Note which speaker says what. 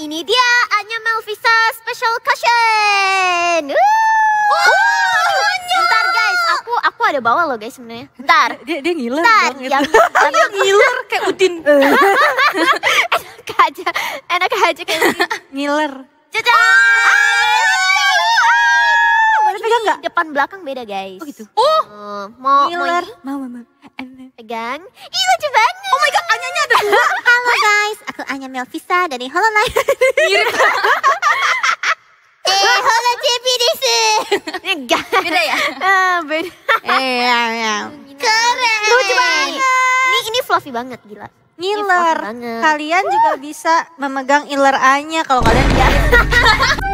Speaker 1: ini dia Anya Melvisa Special Cushion. Bentar guys, aku ada bawa loh guys sebenarnya. Bentar.
Speaker 2: Dia ngiler
Speaker 1: Bentar,
Speaker 2: dong,
Speaker 1: yang
Speaker 2: ngiler kayak Udin.
Speaker 1: enak aja kayak Udin.
Speaker 2: Ngiler.
Speaker 1: Caca.
Speaker 2: Boleh pegang nggak?
Speaker 1: Depan belakang beda guys.
Speaker 2: Oh gitu.
Speaker 1: Mau
Speaker 2: Ngiler.
Speaker 1: mau
Speaker 2: Mau.
Speaker 1: pegang. Ih lucu banget.
Speaker 2: Oh my god, Anyanya ada dua.
Speaker 1: Halo guys, aku Anya Melvisa dari Hololive.
Speaker 2: Mirip.
Speaker 1: Halo JP desu. Enggak.
Speaker 2: Beda ya?
Speaker 1: Beda.
Speaker 2: Iya.
Speaker 1: Keren. Lucu banget. Ini fluffy banget gila.
Speaker 2: Ngiler.
Speaker 1: Ini fluffy banget.
Speaker 2: Kalian juga bisa memegang iler Anya kalau kalian